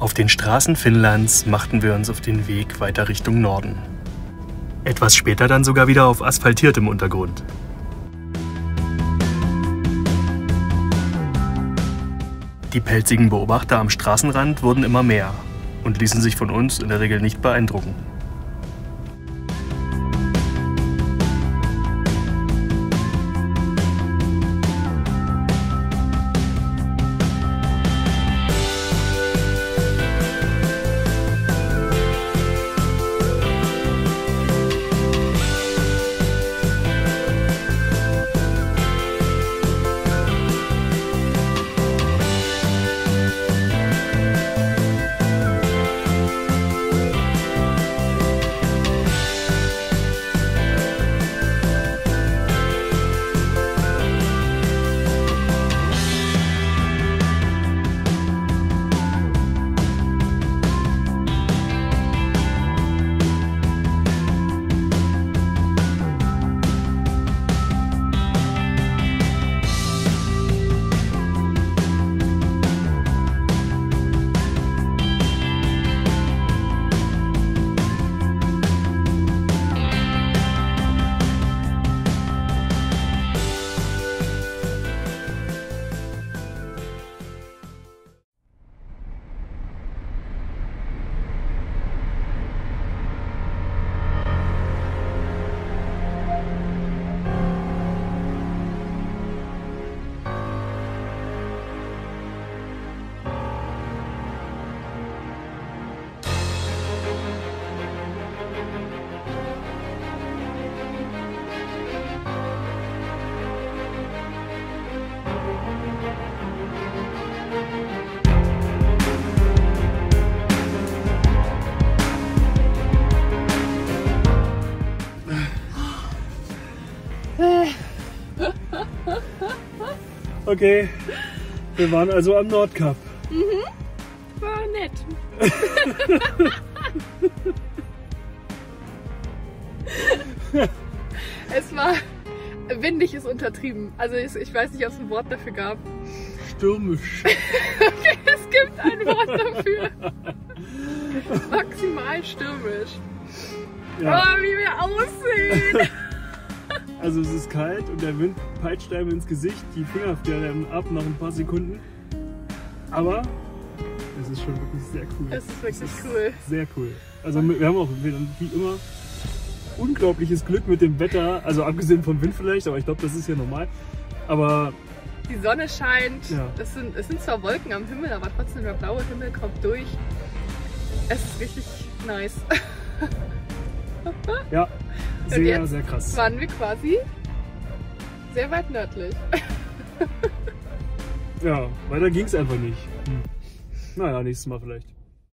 Auf den Straßen Finnlands machten wir uns auf den Weg weiter Richtung Norden. Etwas später dann sogar wieder auf asphaltiertem Untergrund. Die pelzigen Beobachter am Straßenrand wurden immer mehr und ließen sich von uns in der Regel nicht beeindrucken. Okay, wir waren also am Nordkap. Mhm, war nett. Es war, windig ist untertrieben. Also ich weiß nicht, ob es ein Wort dafür gab. Stürmisch. Okay, es gibt ein Wort dafür. Maximal stürmisch. Ja. Oh, wie wir aussehen. Also es ist kalt und der Wind peitscht einem ins Gesicht, die Finger frieren ab nach ein paar Sekunden. Aber es ist schon wirklich sehr cool. Es ist wirklich cool. Sehr cool. Also wir haben auch wie immer unglaubliches Glück mit dem Wetter, also abgesehen vom Wind vielleicht, aber ich glaube, das ist ja normal. Aber die Sonne scheint, ja. Es sind zwar Wolken am Himmel, aber trotzdem der blaue Himmel kommt durch. Es ist richtig nice. Ja, sehr, sehr krass. Waren wir quasi sehr weit nördlich. Ja, weiter ging es einfach nicht. Naja, nächstes Mal vielleicht.